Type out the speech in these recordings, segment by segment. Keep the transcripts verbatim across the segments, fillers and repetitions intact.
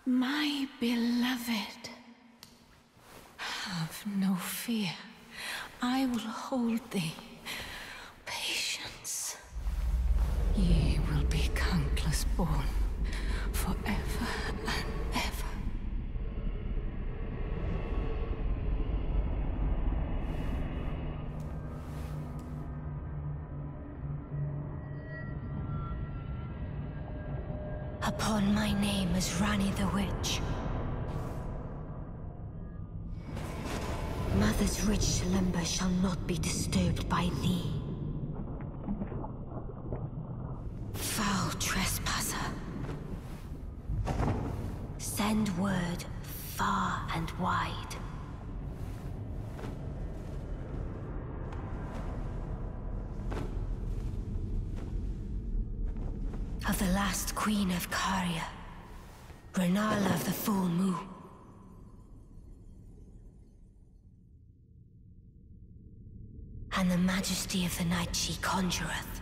My beloved, have no fear. I will hold thee. Patience. Ye will be countless born, forever and ever. Upon my name as Ranni the Witch. Mother's rich slumber shall not be disturbed by thee. Foul trespasser. Send word far and wide. Of the last queen of Caria, Rennala of the Full Moon. And the majesty of the night she conjureth.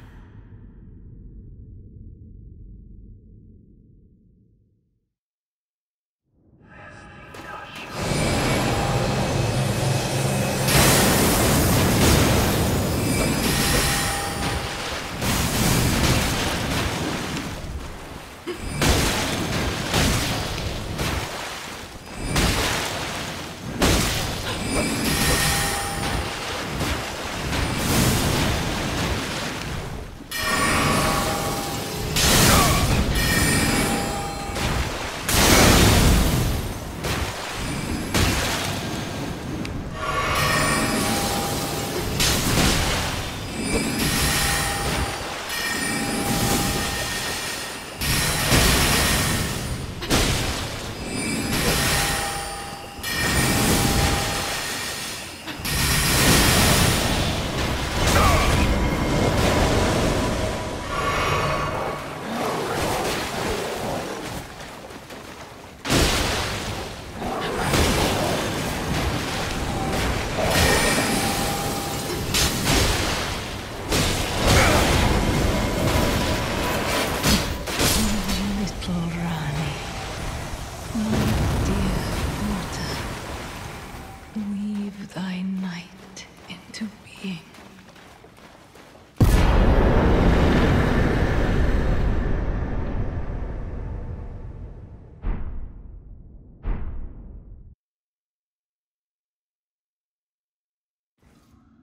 Thy night into being.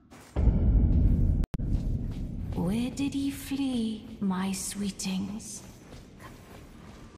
Where did ye flee, my sweetings?